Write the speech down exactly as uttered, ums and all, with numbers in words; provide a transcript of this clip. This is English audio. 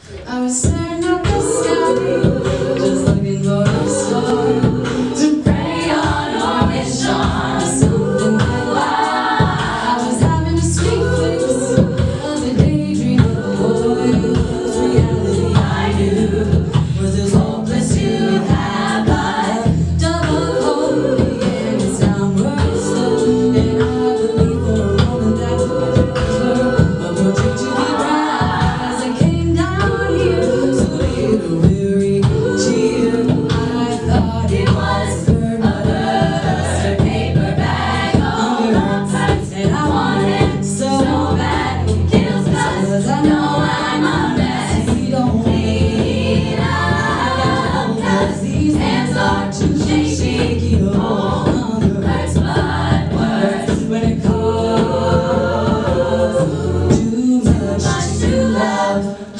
I was staring at the sky, just looking for a star to pray on or wish on, something like that. I was having a sweet fix of a daydream of a boy whose reality I knew was as hopeless to have, but double hope began its downward slope, and I believed for a moment that my dreams were approaching to be bright as I came down here to leave a weary cheer. I thought it was a bird, but a paper bag on the purse, and I wanted so bad it kills, cause I know I'm a mess. You don't clean up, cause these hands are too shaky to hold on the hurts, but worse when it costs too much to love.